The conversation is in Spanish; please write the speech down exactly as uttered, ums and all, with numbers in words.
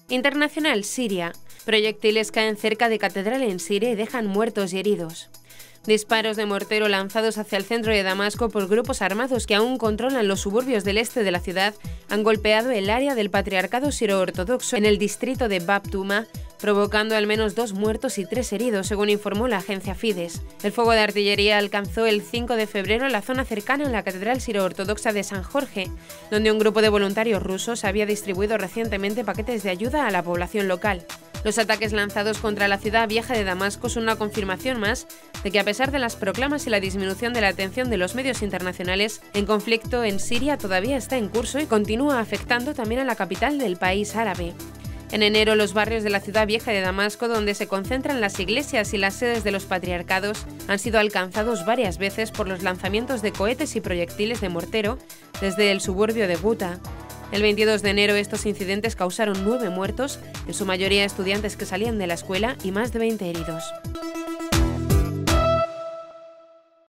Internacional, Siria. Proyectiles caen cerca de catedral en Siria y dejan muertos y heridos. Disparos de mortero lanzados hacia el centro de Damasco por grupos armados que aún controlan los suburbios del este de la ciudad han golpeado el área del patriarcado siro-ortodoxo en el distrito de Bab Tuma, provocando al menos dos muertos y tres heridos, según informó la agencia Fides. El fuego de artillería alcanzó el cinco de febrero la zona cercana a la catedral siro-ortodoxa de San Jorge, donde un grupo de voluntarios rusos había distribuido recientemente paquetes de ayuda a la población local. Los ataques lanzados contra la ciudad vieja de Damasco son una confirmación más de que, a pesar de las proclamas y la disminución de la atención de los medios internacionales, el conflicto en Siria todavía está en curso y continúa afectando también a la capital del país árabe. En enero, los barrios de la ciudad vieja de Damasco, donde se concentran las iglesias y las sedes de los patriarcados, han sido alcanzados varias veces por los lanzamientos de cohetes y proyectiles de mortero desde el suburbio de Guta. El veintidós de enero estos incidentes causaron nueve muertos, en su mayoría estudiantes que salían de la escuela, y más de veinte heridos.